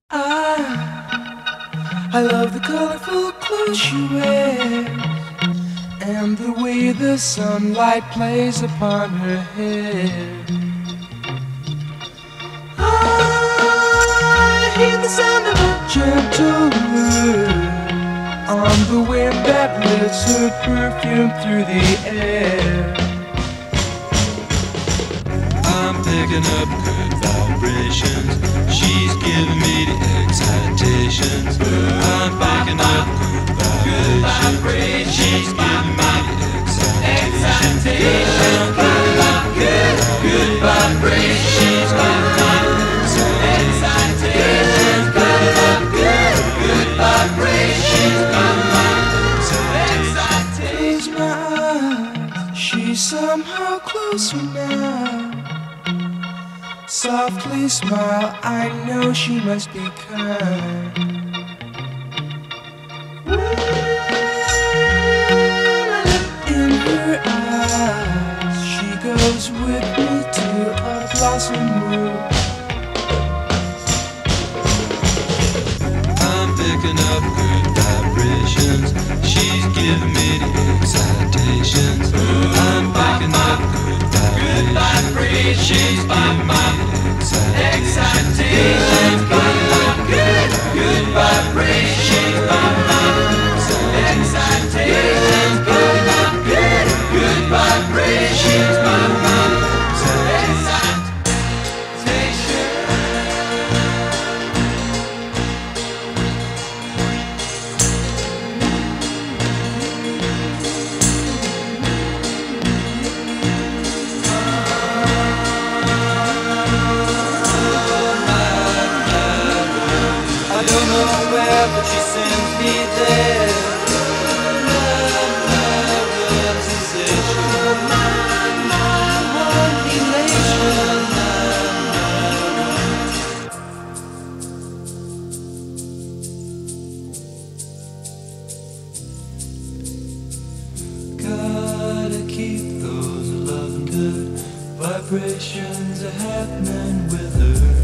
I love the colorful clothes she wears and the way the sunlight plays upon her hair. I hear the sound of a gentle word on the wind that lifts her perfume through the air. I'm picking up good vibrations. She's giving me the excitations. I'm picking up good vibrations. She's giving me the excitations. I'm picking up good vibrations. She's giving me the excitations. Picking up good vibrations. She's giving me the excitations. Close my eyes, she's somehow closer now. Softly smile, I know she must be kind. In her eyes, she goes with me to a blossom room. I'm picking up good vibrations. She's giving me the excitations. I'm picking up good vibrations. She's giving me the excitations. Picking up good vibrations. She's giving me the excitations. Picking up good vibrations. She's giving me the but she sends me there. Gotta keep those loving good vibrations happening with her.